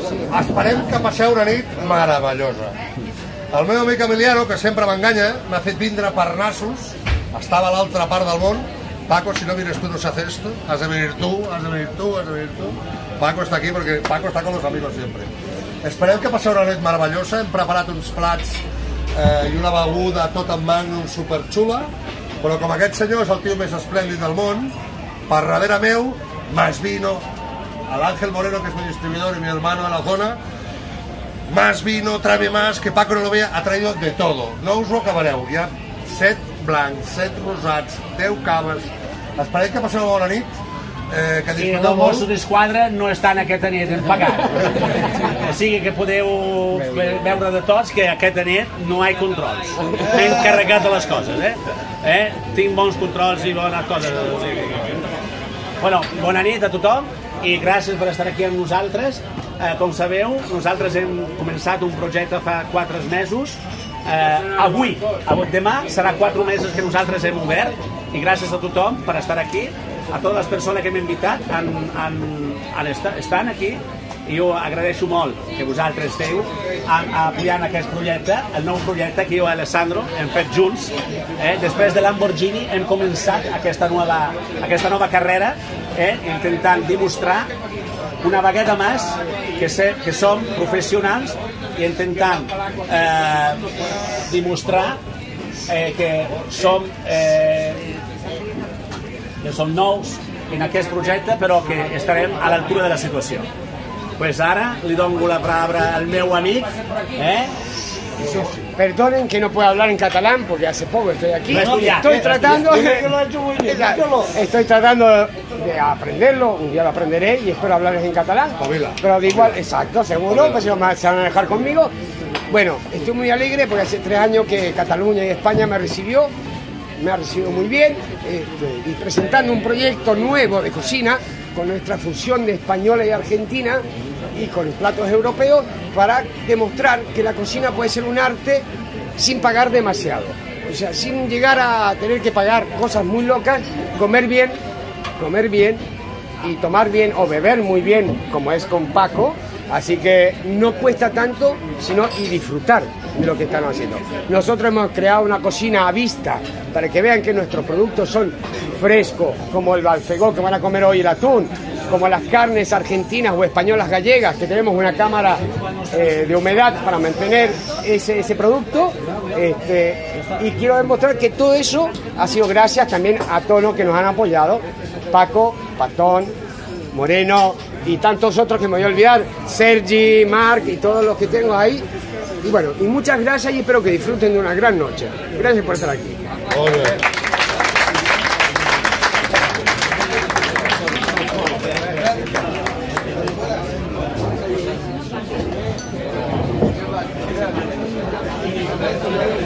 Esperem que passeu una nit meravellosa. El meu amic Emiliano, que sempre m'enganya, m'ha fet vindre per nassos, estava a l'altra part del món. Paco, si no vienes tú no se hace esto, has de venir tú, has de venir tú, has de venir tú. Paco està aquí perquè Paco està con los amigos siempre. Esperem que passeu una nit meravellosa, hem preparat uns plats i una beguda tot en magnum superxula, però com aquest senyor és el tio més esplèndid del món, per darrere meu, más vino, al Ángel Moreno, que es mi distribuidor y mi hermano de la zona, más vino, tráeme más, que Paco no lo vea, ha traído de todo. No us ho acabareu. Hi ha 7 blancs, 7 rosats, 10 caves. Esperem que passeu una bona nit, que disfruteu molt. I els Mossos d'Esquadra no estan aquesta nit en pagat. O sigui que podeu veure de tots que aquesta nit no hi ha controls. M'he encarregat de les coses, Tinc bons controls i bones coses. Bueno, bona nit a tothom i gràcies per estar aquí amb nosaltres. Com sabeu, nosaltres hem començat un projecte fa 4 mesos. Avui, demà, serà 4 mesos que nosaltres hem obert i gràcies a tothom per estar aquí, a totes les persones que m'han invitat estan aquí i jo agraeixo molt que vosaltres esteu apoyant aquest projecte, el nou projecte que jo i Alessandro hem fet junts. Després de Lamborghini hem començat aquesta nova carrera, intentant demostrar una vegada més que som professionals i intentant demostrar que som nous en aquest projecte, però que estarem a l'altura de la situació. Pues ara li dono la palabra al meu amic. Perdonen que no puedo hablar en catalán porque hace poco estoy aquí. Estoy tratando de aprenderlo, un día lo aprenderé y espero hablarles en catalán. Pero de igual, exacto, seguro, pues se van a dejar conmigo. Bueno, estoy muy alegre porque hace 3 años que Cataluña y España me ha recibido muy bien, y presentando un proyecto nuevo de cocina con nuestra fusión de española y argentina y con platos europeos para demostrar que la cocina puede ser un arte sin pagar demasiado, o sea, sin llegar a tener que pagar cosas muy locas, comer bien y tomar bien o beber muy bien, como es con Paco. Así que no cuesta tanto, sino y disfrutar de lo que están haciendo. Nosotros hemos creado una cocina a vista para que vean que nuestros productos son frescos, como el balfegó que van a comer hoy, el atún, como las carnes argentinas o españolas gallegas, que tenemos una cámara de humedad para mantener ese producto. Y quiero demostrar que todo eso ha sido gracias también a todos los que nos han apoyado. Paco, Patón, Moreno y tantos otros que me voy a olvidar, Sergi, Marc y todos los que tengo ahí. Y bueno, y muchas gracias y espero que disfruten de una gran noche. Gracias por estar aquí. Muy bien.